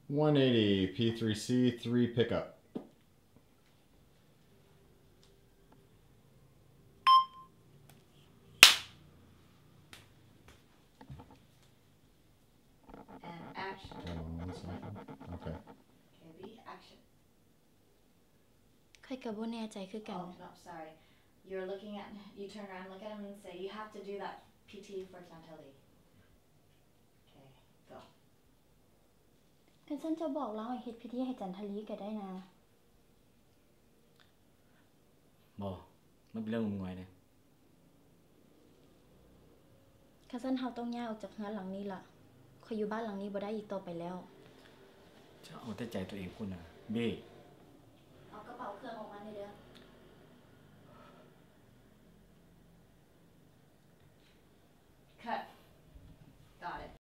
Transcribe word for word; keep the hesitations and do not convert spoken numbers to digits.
one eighty P three C three pickup. And action. Hold on one second. Okay. Okay, B, action. ค่อยกับบ่แน่ใจคือกัน Oh, no, sorry. You're looking at, you turn around, look at him and say, you have to do that P T for Chantilly. Okay, go. คันฉันจะบอกเราให้เฮ็ดพิธีให้จันทลีก็ได้นะบ่มันเป็นเรื่องงมงายเด้คันฉันเฮาต้องย้ายออกจากเรือนหลังนี้ล่ะข้อยอยู่บ้านหลังนี้บ่ได้อีกต่อไปแล้วจะเอาแต่ใจตัวเองพุ่นน่ะเบ้เอากระเป๋าเครื่องออกมา